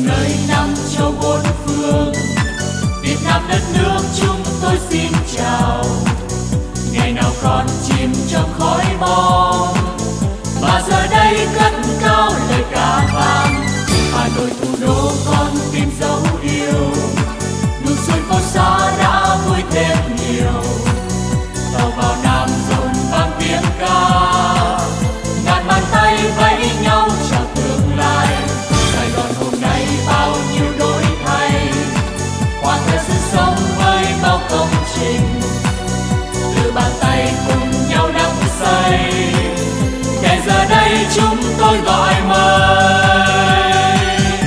từng nơi năm châu bốn phương. Việt Nam đất nước chúng tôi xin chào. Ngày nào còn chìm trong khói bom, mà giờ đây cất cao lời ca vang. Hà Nội thủ đô con tim dấu yêu, nụ xuôi phố xa đã vui thêm nhiều. Tàu vào Nam rộn vang tiếng ca, ngàn bàn tay vẫy nhau chào tương lai. Sài Gòn hôm nay bao nhiêu đổi thay, hòa theo sự sống với bao công trình. Từ bàn tay cùng nhau đắm say, để giờ đây chúng tôi gọi mời.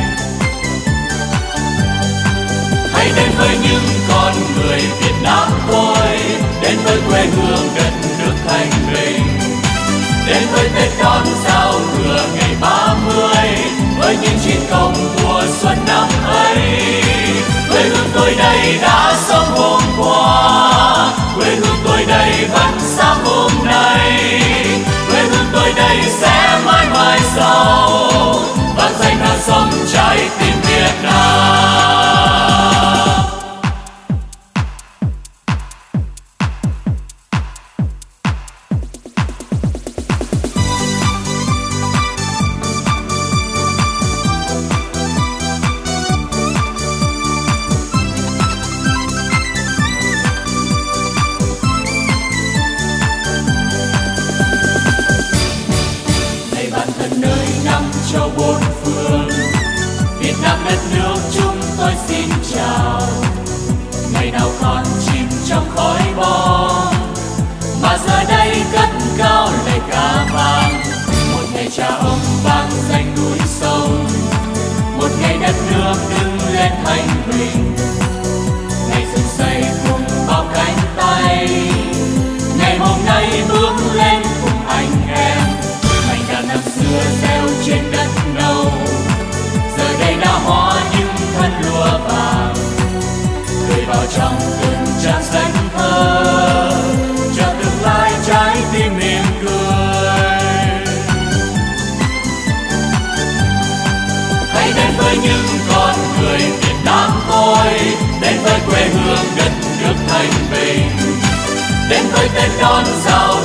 Hãy đến với những con người Việt Nam tôi, đến với quê hương đất nước thanh bình, đến với Tết đón giao thừa ngày 30, với những chiến công mùa xuân năm ấy. Quê hương tôi đây đã sống hôm qua, quê hương tôi đây vẫn sáng hôm nay. Quê hương tôi đây sẽ mãi mãi giàu, vang danh non sông trái tim Việt Nam. Châu bốn phương, Việt Nam đất nước chúng tôi xin chào. Ngày nào còn chìm trong khói bom, mà giờ đây cất cao lời ca vang. Một ngày cha ông vang danh núi sông, một ngày đất nước đứng lên thanh bình. Ngày dựng xây cùng bao cánh tay, ngày hôm nay bước lên cùng anh em. Thành đàn năm xưa gieo trên đất nâu, giờ đây đã hóa những thân lúa vàng. Cười vào trong từng trang sách thơ, cho tương lai trái tim mỉm cười. Hãy đến với những con người Việt Nam tôi, đến với quê hương đất nước thanh bình, đến với Tết đón giao